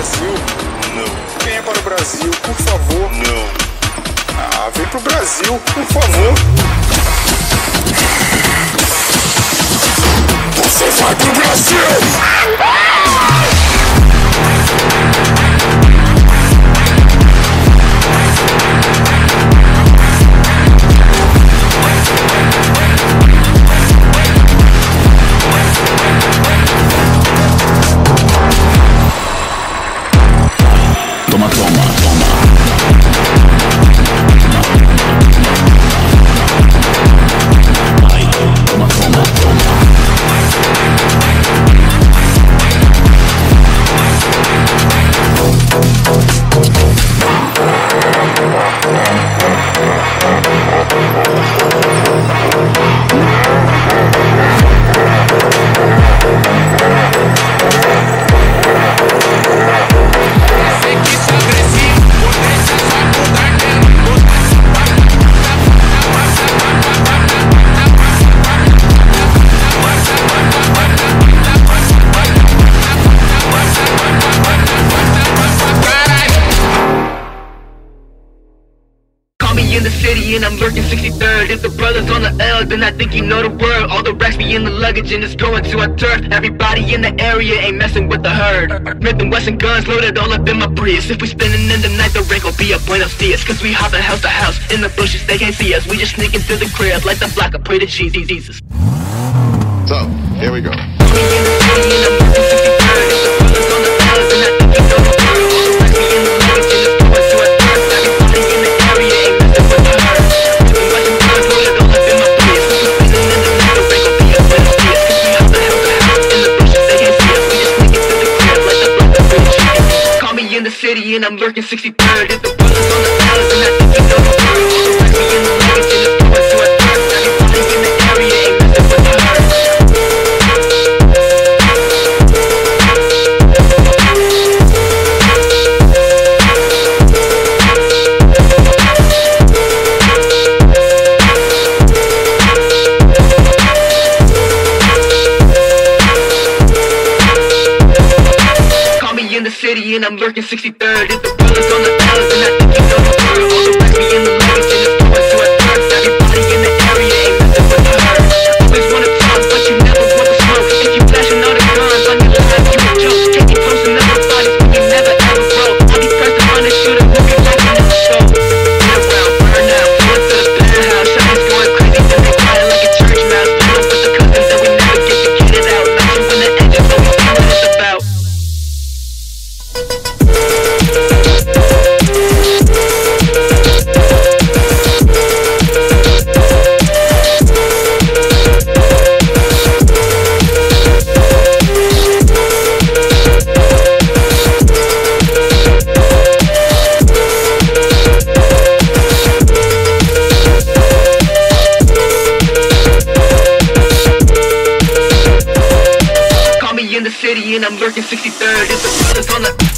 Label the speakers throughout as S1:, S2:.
S1: Brasil?
S2: Não.
S1: Venha para o Brasil, por favor.
S2: Não.
S1: Ah, vem pro Brasil, por favor. Você vai pro Brasil!
S3: Toma, toma, toma. Ai, toma, toma, toma.
S4: In the city and I'm lurking 63rd. If the brothers on the L, then I think you know the word. All the racks be in the luggage and it's going to a turf. Everybody in the area ain't messing with the herd. Smith and Wesson guns loaded all up in my Prius. If we spending in the night, the rank will be a Buenos Dias. Cause we hopping house to house in the bushes, they can't see us. We just sneak into the crib like the block. I pray to Jesus.
S2: So, here we go.
S4: And I'm lurking 63rd. If the brothers on the island, then I think you know the word. All the racks be in the luggage and it's going to a turf. Everybody in the area ain't messing with the herd. Call me in the city and I'm lurking 63rd. If the brothers on the island, then I think you know the word. All the racks be in the luggage and it's going to a turf. Everybody in the area ain't messing with the herd. Always wanna talk, but you never want to smoke. If you flashing all the guns on your life, you a joke. Can't be close enough to bodies, but you never ever broke. I'll be pressed upon the shooter, looking like you never show. Get around, burn out, going to the penthouse. Shawty's going crazy, then they crying like a church mouse. Dealing with the cousins that we never get to get it out. Not you when the engine, but we see what it's about. Call me in the city and I'm lurking 63rd. If the brothers on the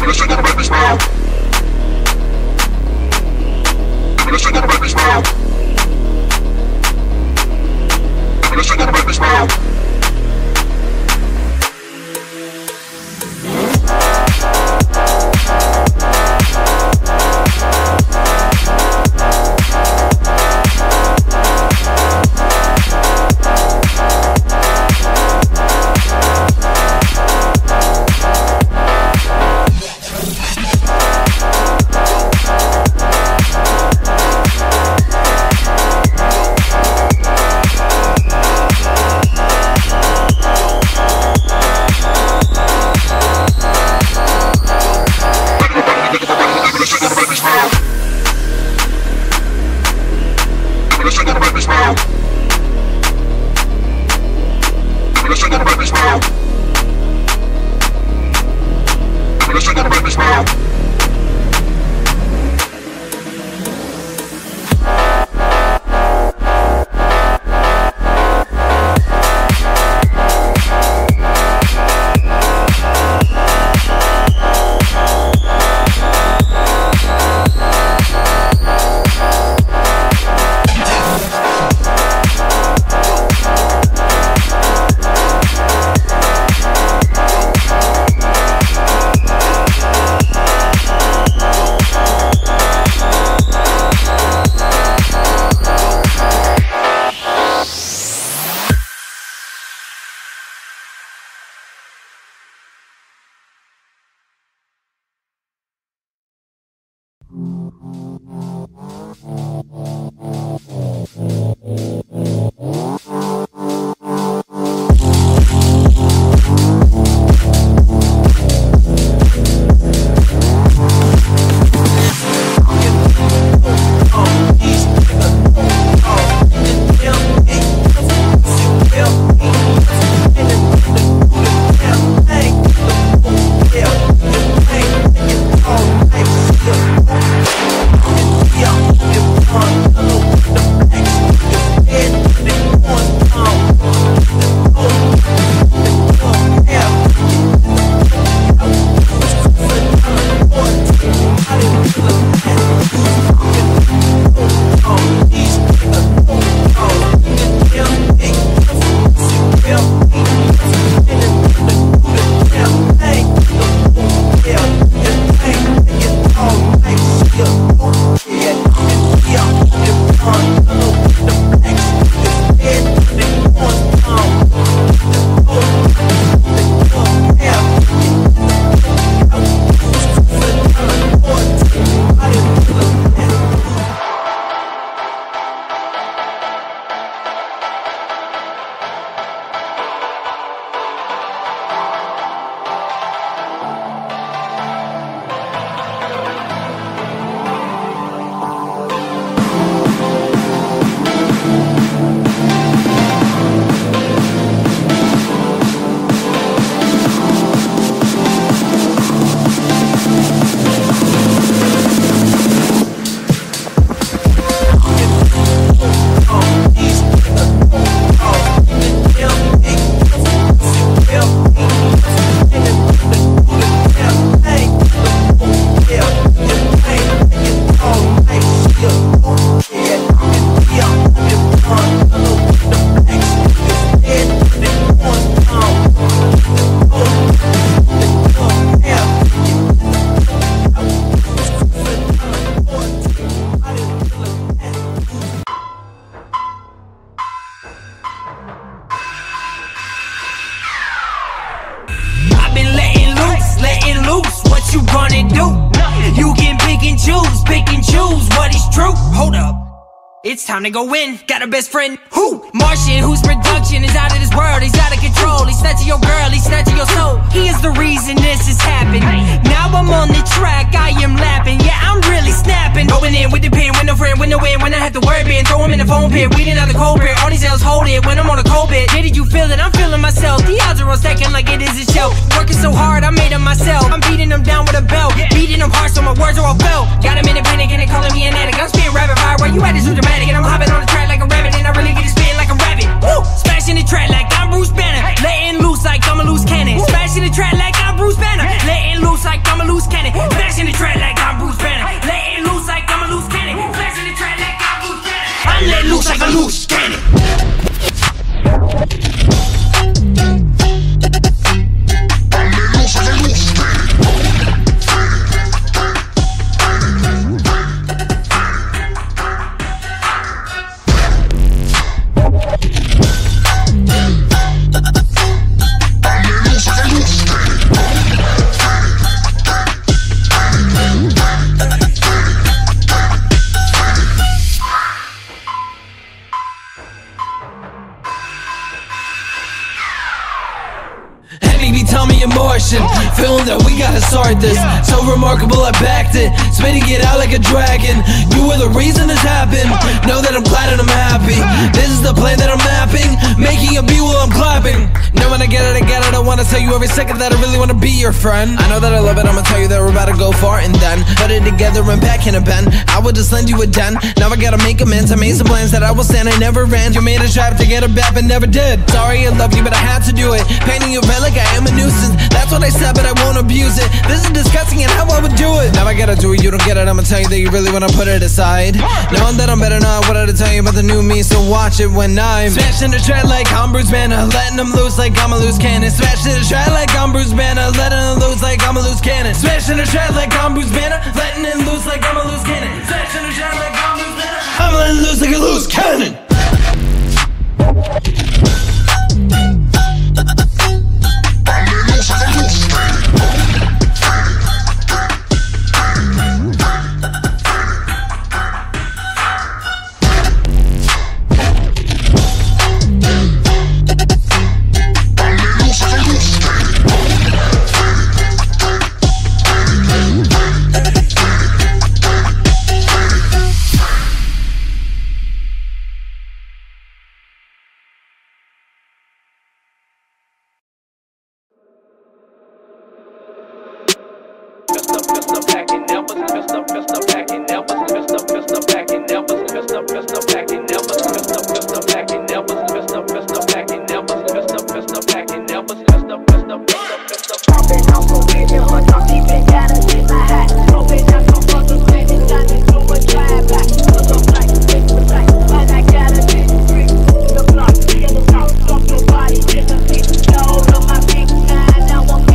S5: you gonna do? You can pick and choose what is true. Hold up, it's time to go in. Got a best friend, who? Martian, whose production is out of this world. He's out of control, he's snatching your girl, he's snatching your soul. He is the reason this is happening. Now I'm on the track, I am lapping. Yeah, I'm really snapping. Going in with the pen, with no friend, with no win. When I have to worry, Ben, throw him in the phone pit. Weeding out the cold beer, all these L's hold it. When I'm on a cold bit, yeah, did you feel it? I'm feeling myself. The odds are all stacking like it is a show. Working so hard, I made them myself. I'm beating them down with a belt, beating them hard so my words are all felt. Got him in a panic and they calling me an addict. I'm spitting rapid fire, where you at is so dramatic. And I'm hopping on the track like a rabbit, and I really get it spitting like a rabbit. Woo! Smashing the track like I'm Bruce Banner, letting loose like I'm a loose cannon. Smashing the track like I'm Bruce Banner, letting loose like I'm a loose cannon. loose, scan it. Tell me emotion, feeling that we gotta start this. So remarkable I backed it, spitting it out like a dragon. You were the reason this happened, know that I'm glad and I'm happy. This is the plan that I'm mapping, making a beat while I'm clapping. Know when I get it, I wanna tell you every second that I really wanna be your friend. I know that I love it, I'ma tell you that we're about to go far and then put it together and back in a pen. I would just lend you a den, now I gotta make amends. I made some plans that I will stand, I never ran. You made a trap to get it back but never did. Sorry I love you but I had to do it, painting you red like I am a nuisance. That's what I said but I won't abuse it. This is disgusting and how I would do it. Now I gotta do it, you don't get it, I'ma tell you that you really wanna put it aside. Knowing that I'm better now, what did I tell you about the new me? So watch it when I'm smashing the track like I'm Bruce Banner, letting them loose like I'm a loose cannon. Smashing the track like I'm Bruce Banner, letting them loose like I'm a loose cannon. Smashing the track like I'm Bruce Banner, letting it loose like I'm a loose cannon. Smashing the track like I'm Bruce Banner, I'm letting loose like a loose cannon.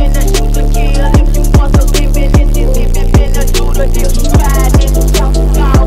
S6: Ride in the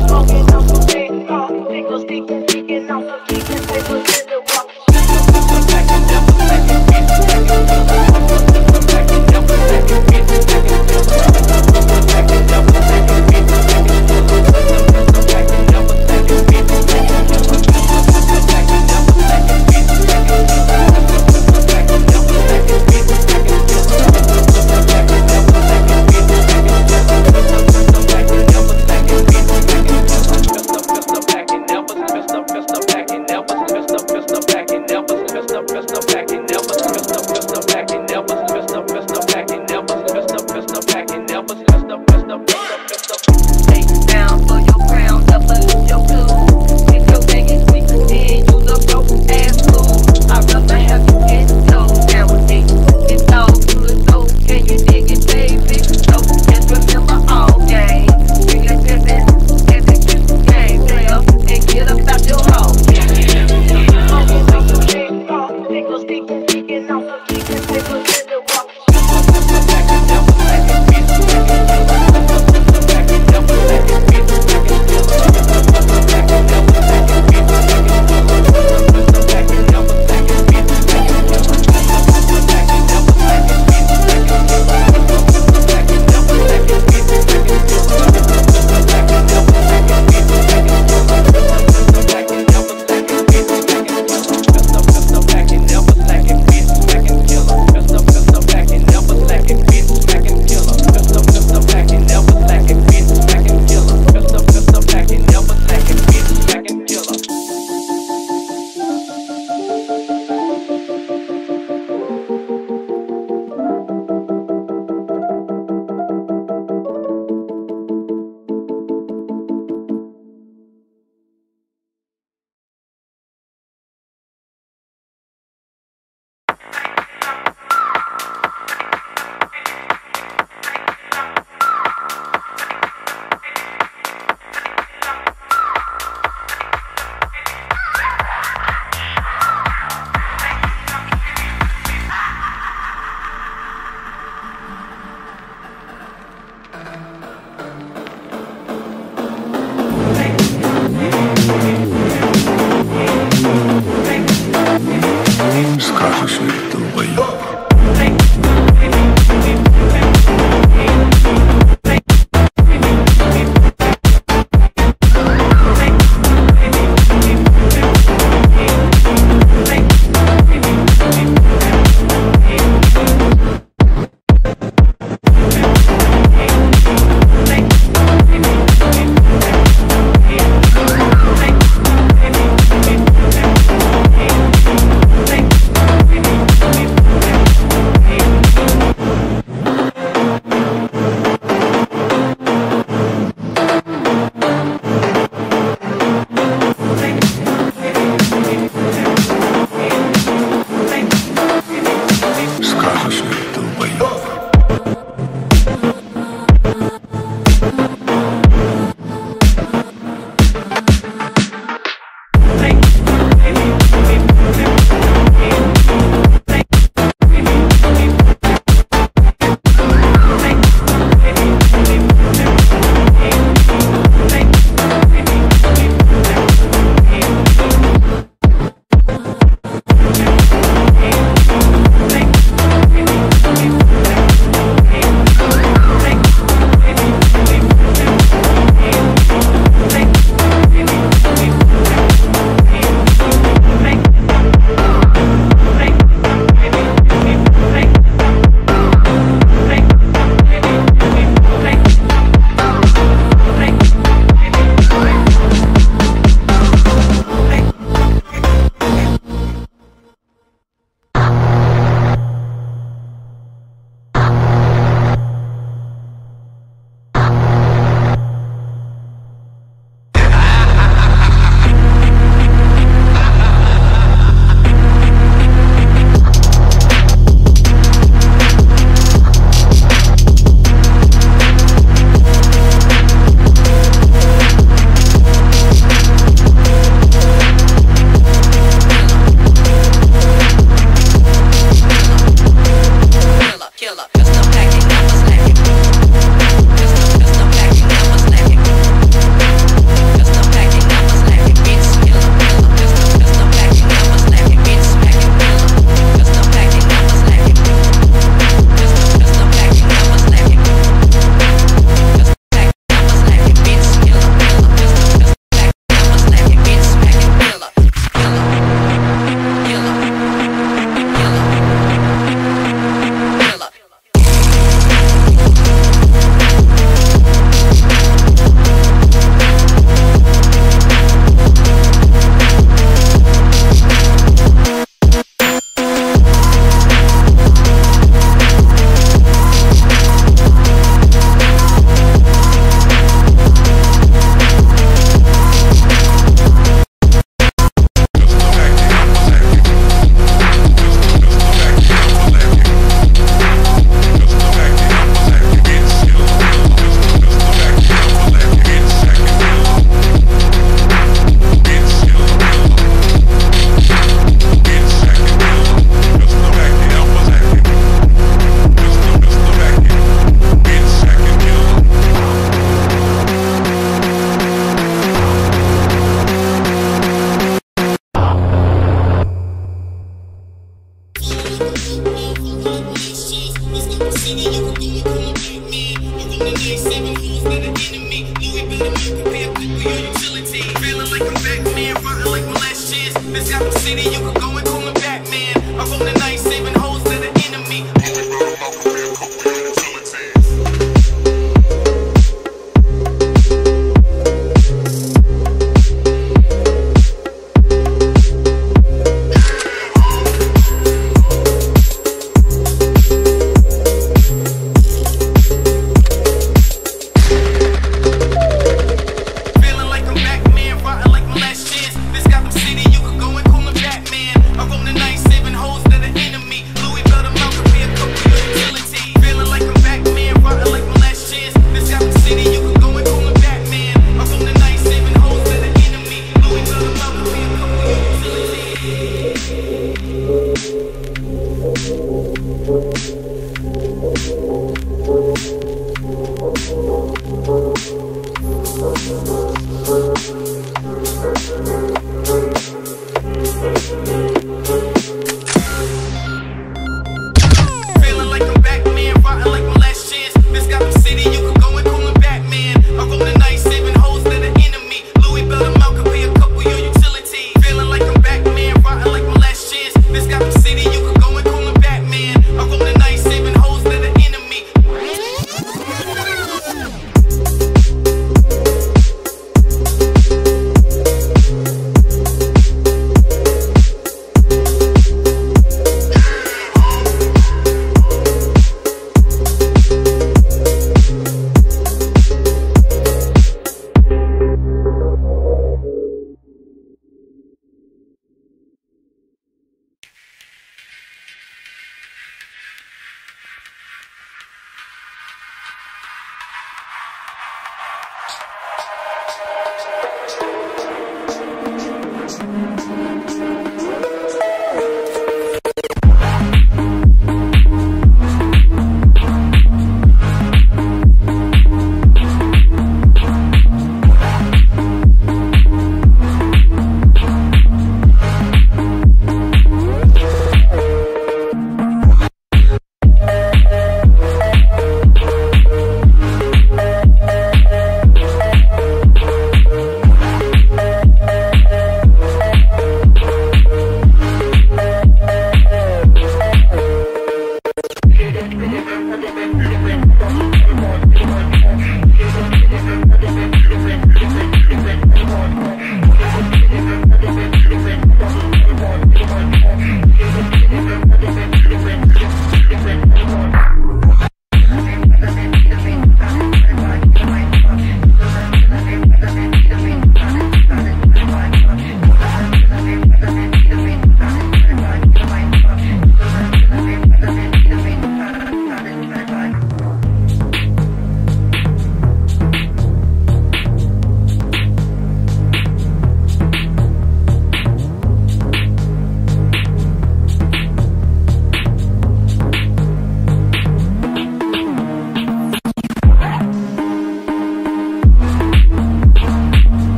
S3: Скажешь ли ты долбоёб?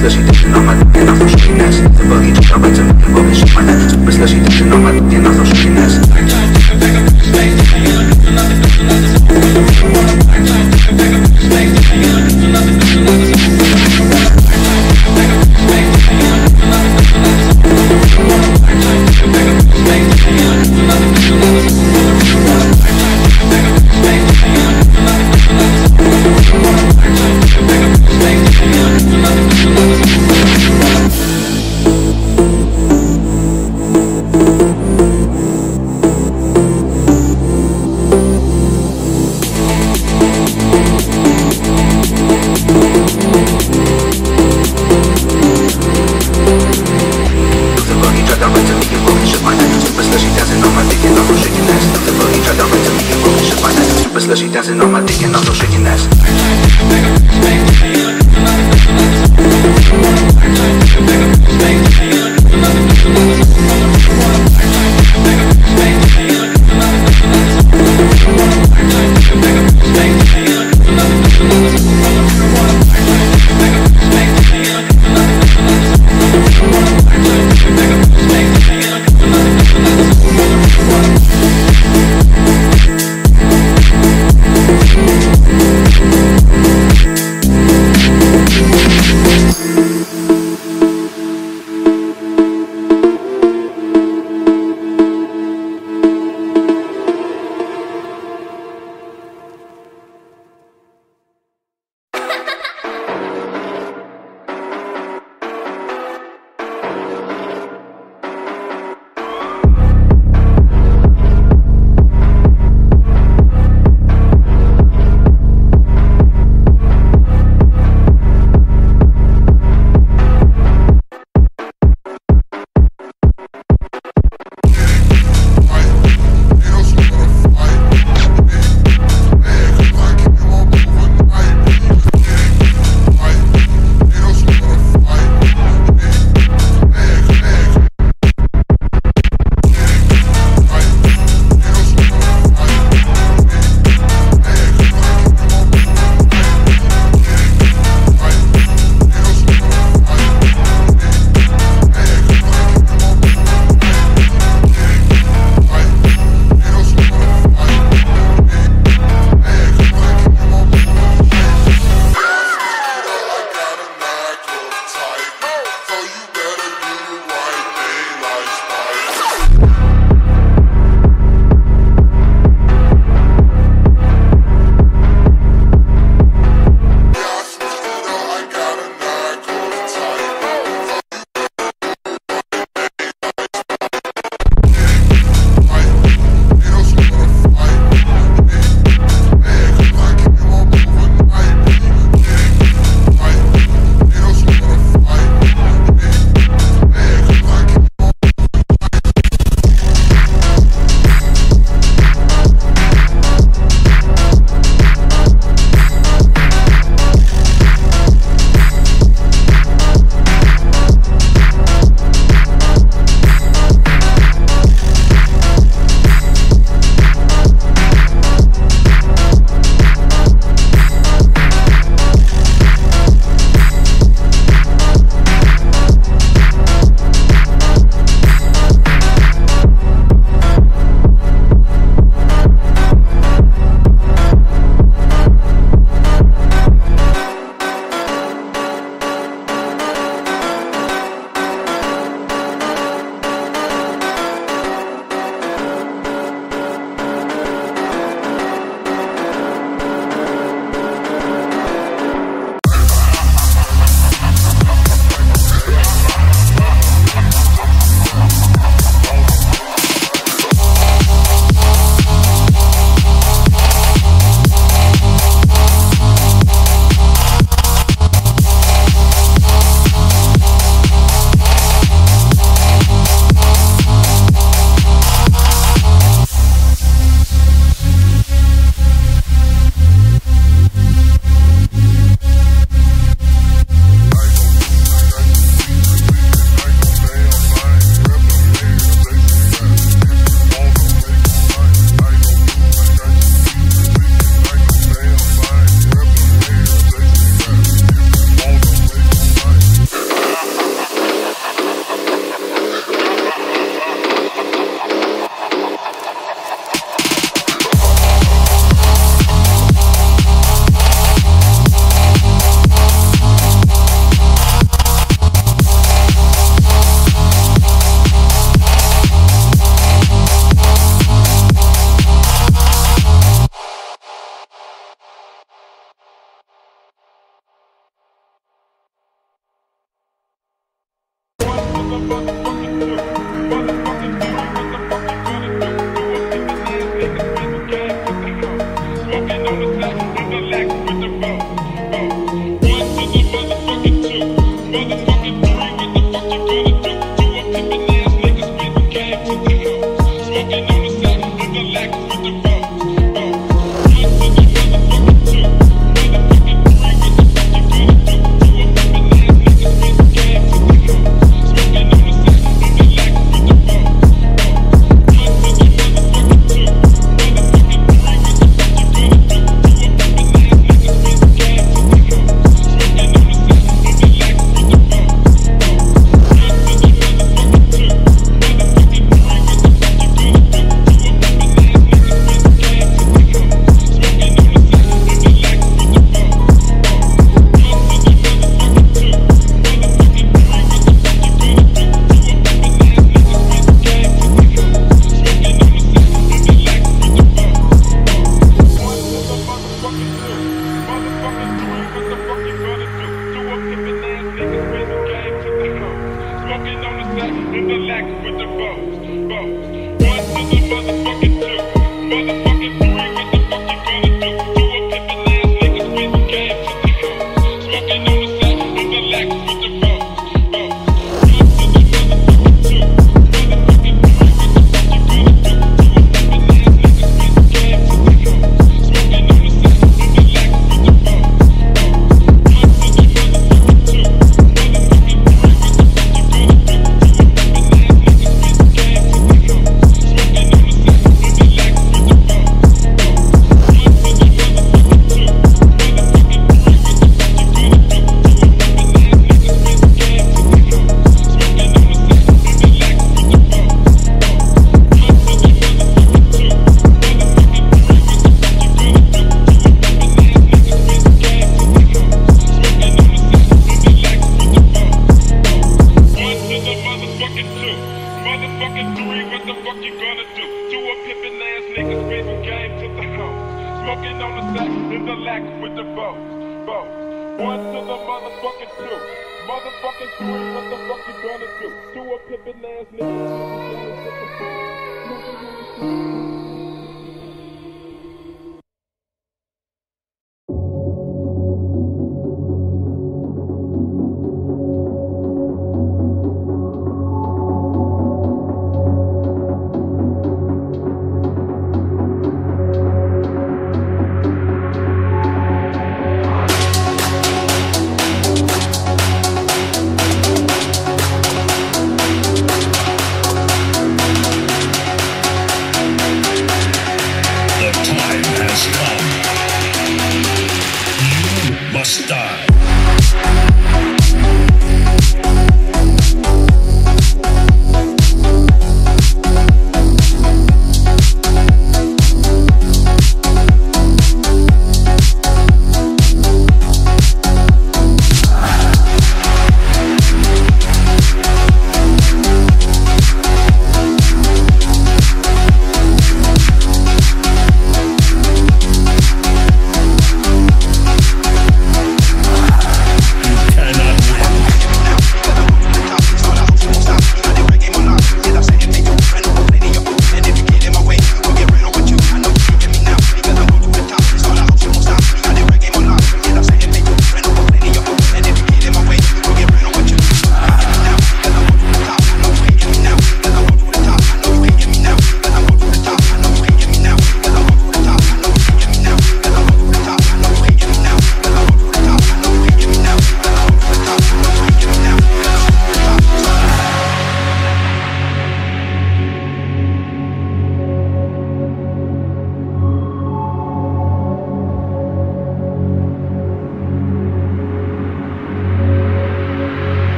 S6: slushy dipping on my dick and I'm so shaking ass. The buggy just got right to me and bubble shit my neck. Super slushy dipping on my dick and I'm so shaking ass.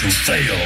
S7: to fail.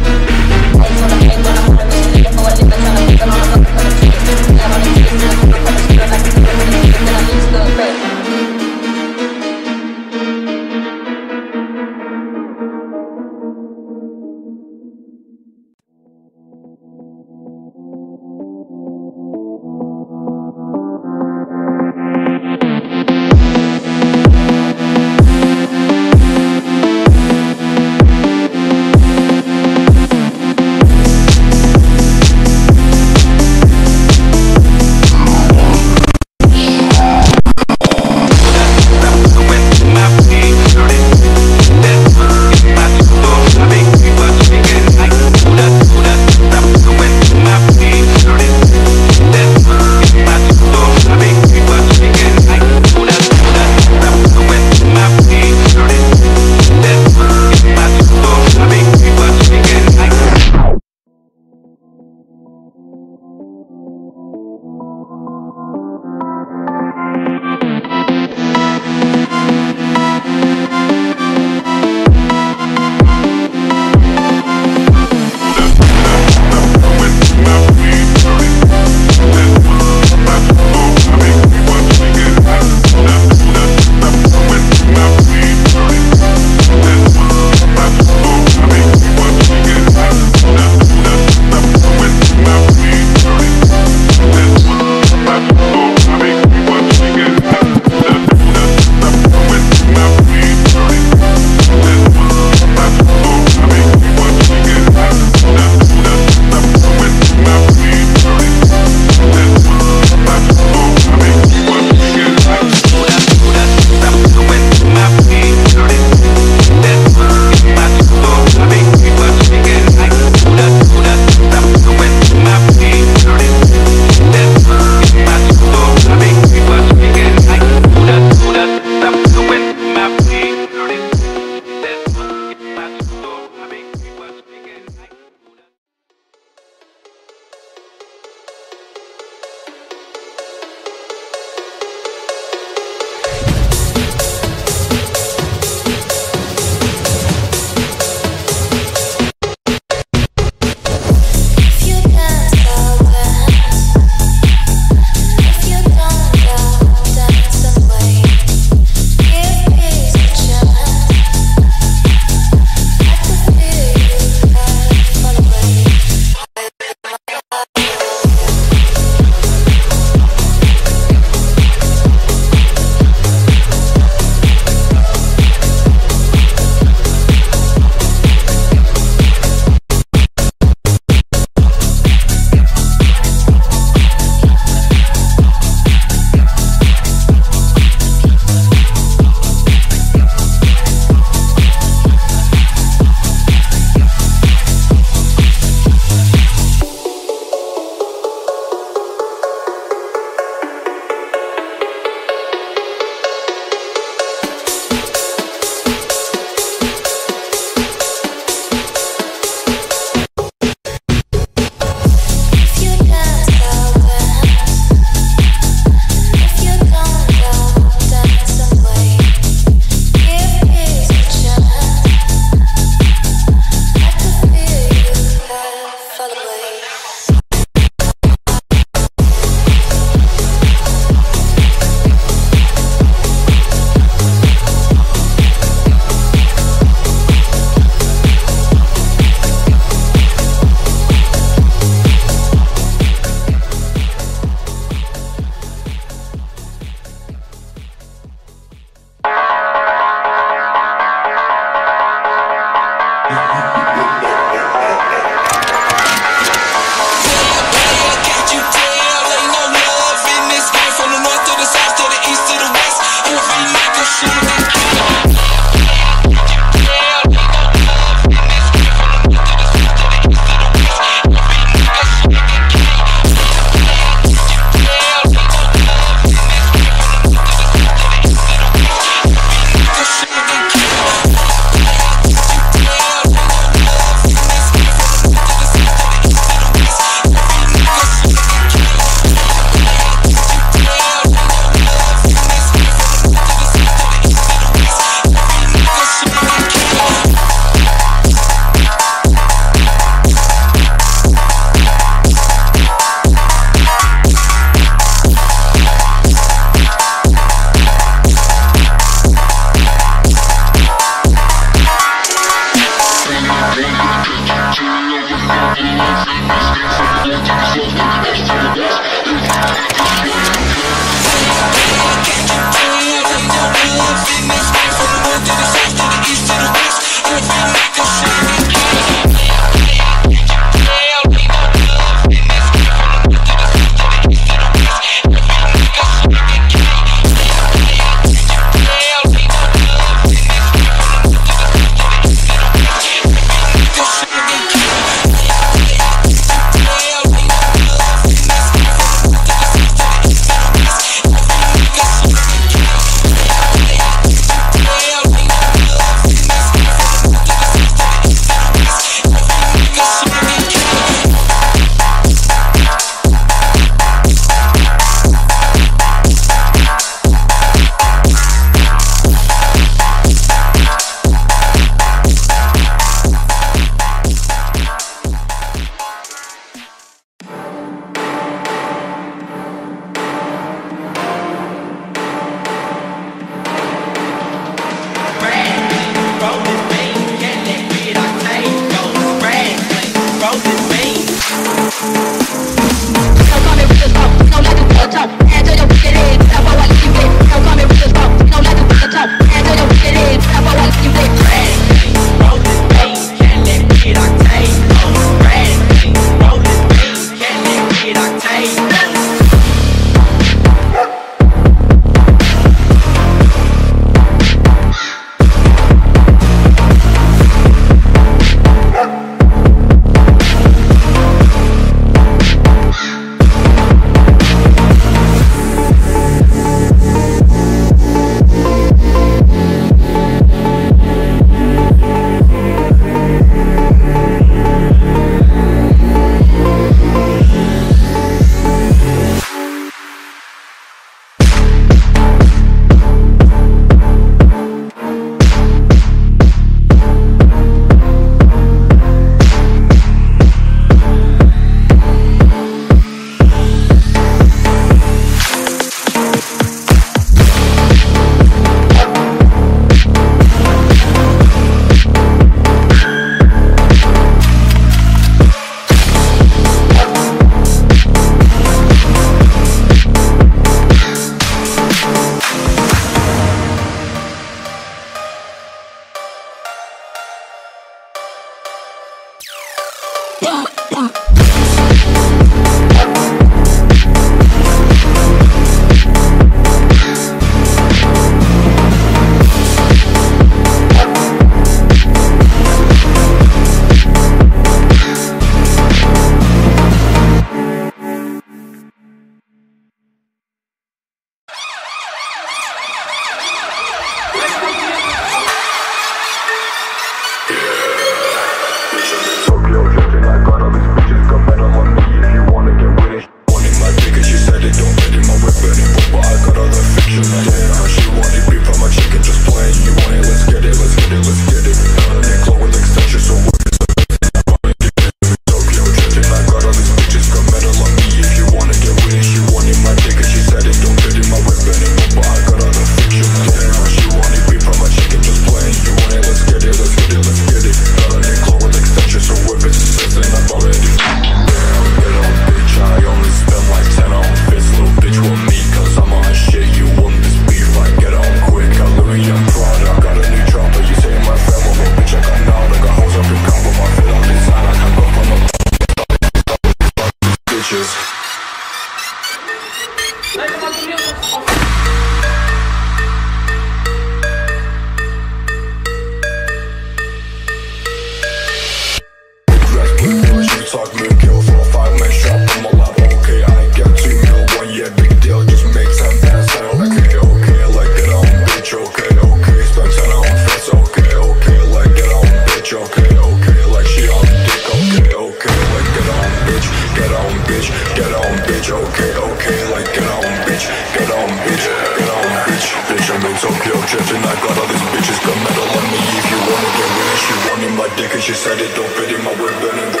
S3: Talk me kill for a 5-man shop. I'm all out, okay. I ain't got 2 mil, 1 yeah, big deal. Just make 10 bands, okay, okay. Like get on, bitch, okay, okay. Spend 10 on fits, okay, okay. Like get on, bitch, okay, okay. Like she on dick, okay, okay. Like get on, bitch, get on, bitch, get on, bitch, okay, okay. Like get on, bitch, get on, bitch, get on, bitch. Bitch, I'm in Tokyo drifting. I got all these bitches got metal on me. If you wanna get with it, she wanted my dick and she said it don't fit in my whip and